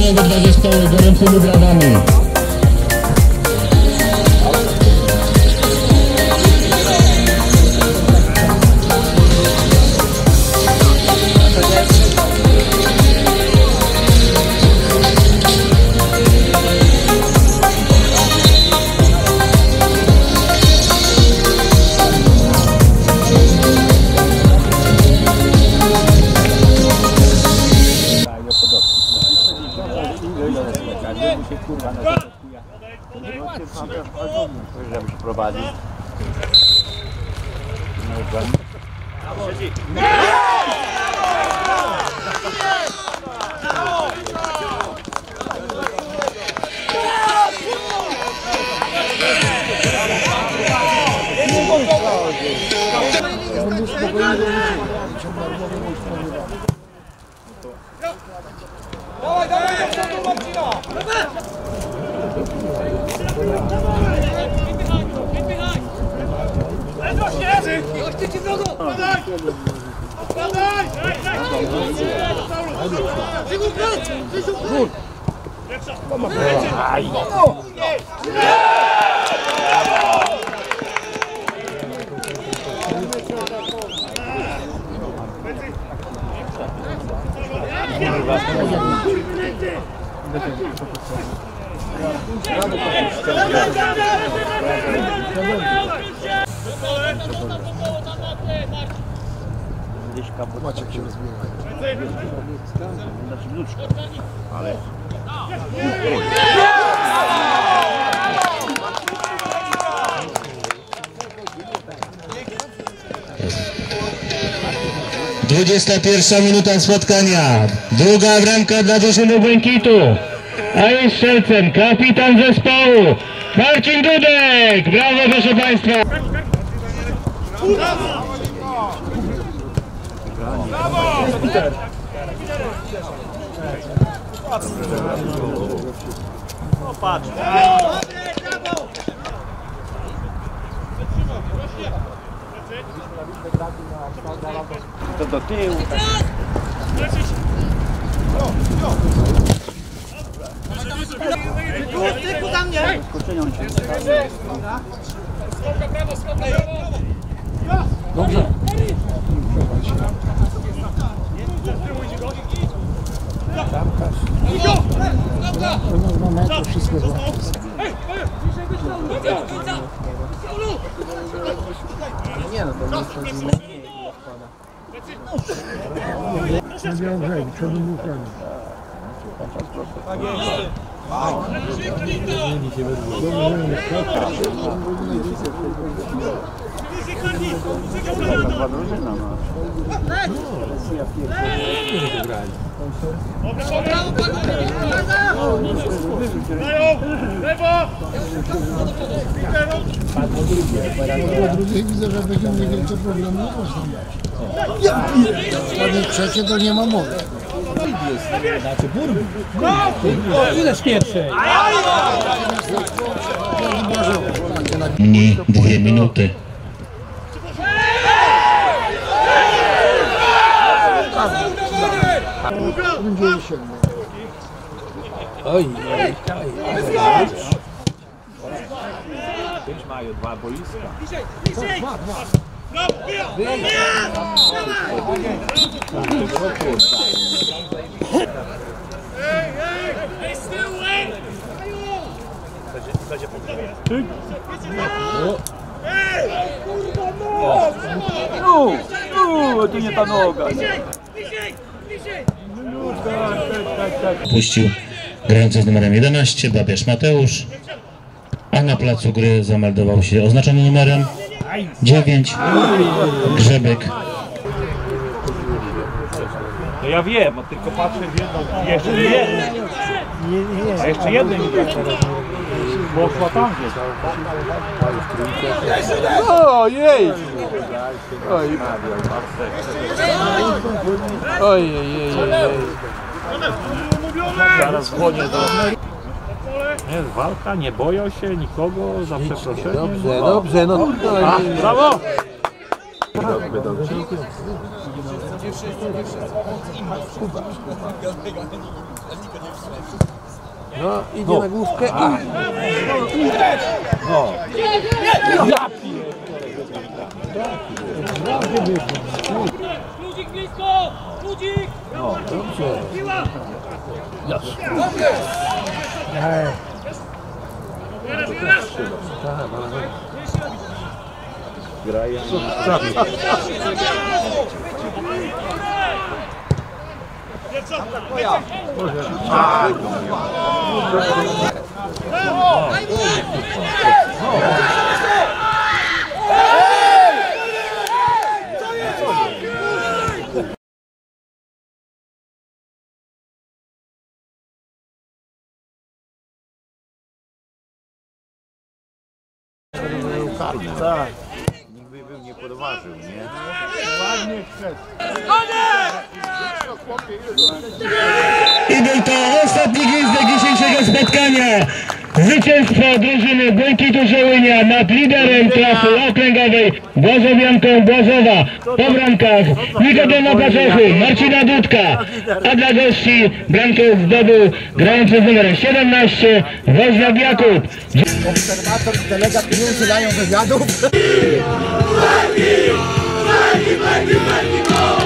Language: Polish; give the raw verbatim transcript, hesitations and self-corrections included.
Kolejnego dwudziestu gorącymi brawami. Żebyś prowadził. Dawaj, dawaj, do Marcina! Goście ci drogą! Padaj! Padaj! Krzyżu kręć! Krzyżu kręć! Aj! Maciek się rozbiera. Znaczy wnuczka, ale... dwudziesta pierwsza minuta spotkania. Druga bramka dla drużyny Błękitu. A jest strzelcem kapitan zespołu Marcin Dudek. Brawo, proszę Państwa. O, patrz. To do tyłu. Tyku za mnie! Skąka prawo, skąka prawo! Dobrze. To wszystko złapie. Nie no, to nie wchodzi. Nie miałem brzegi, przodem był chronił. Po drugie widzę, że będziemy mieli wielkie problemy. Ja pierdolę, trzecie to nie ma mowy. Znaczy burm. Ile pierwszej? Mniej dwie minuty. Oj, oj, oj. Pięć mają dwa boiska. Dwa, dwa. No, no, to nie ta noga. Puścił grający z numerem jedenaście, Babiarz Mateusz, a na placu gry zameldował się oznaczony numerem dziewięć, Grzebek. No ja wiem, tylko patrzę w jedną, jeszcze jedną. A jeszcze jednej mi tak poszła tam gdzieś. Ojej! Oj, ojej, ojej, Zaraz dzwonię do... Jest walka, nie boją się nikogo, za przeproszeniem. Dobrze, dobrze, no. A, brawo! No, idzie na główkę. A. No. Ja Ludzik blisko! Ludzik! No, dobrze. Piła! Teraz, teraz! Tak. Nikt by był nie podważył, nie? Ładnie wszedł. I był to ostatni gwizdek dzisiejszego spotkania. Zwycięstwo drużyny Błękitu Żołynia nad liderem klasy okręgowej Błażowianką Błażowa. Po bramkach Nikodema Paczochy, Marcina Dudka, a dla gości bramkę zdobył grający z numerem siedemnaście Woźniak Jakub. Obserwator i delegat nie udzielają wywiadów. Błękit! Błękit! Błękit! Błękit!